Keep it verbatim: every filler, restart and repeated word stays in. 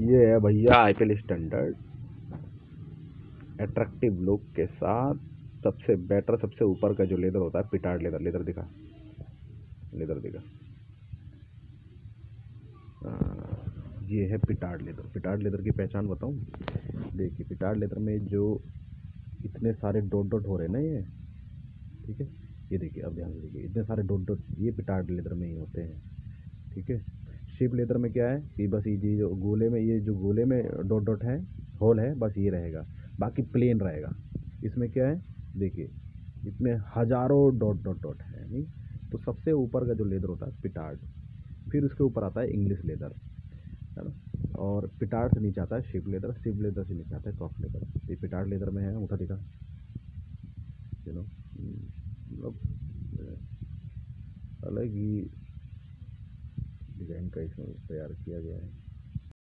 ये है भैया आईपीएल स्टैंडर्ड, अट्रैक्टिव लुक के साथ सबसे बेटर, सबसे ऊपर का जो लेदर होता है पिटार्ड लेदर। लेदर दिखा, लेदर दिखा। आ, ये है पिटार्ड लेदर। पिटार्ड लेदर की पहचान बताऊं? देखिए पिटार्ड लेदर में जो इतने सारे डॉट डॉट हो रहे हैं ना ये, ठीक है, ये देखिए, अब ध्यान से देखिए, इतने सारे डॉट डॉट ये पिटार्ड लेदर में ही होते हैं, ठीक है। शिप लेदर में क्या है कि बस ये जो गोले में, ये जो गोले में डॉट डॉट है, होल है, बस ये रहेगा, बाकी प्लेन रहेगा। इसमें क्या है, देखिए इसमें हजारों डॉट डॉट डॉट है, नहीं। तो सबसे ऊपर का जो लेदर होता है पिटार्ड, फिर उसके ऊपर आता है इंग्लिश लेदर, है ना। और पिटार्ड से नीचे आता है शिप लेदर, शिप लेदर से नीचे आता है कॉफ लेदर। ये पिटार्ड लेदर में है, उठा दिखा, यू नो, मतलब अलग ही डिज़ाइन का इसमें तैयार किया गया है।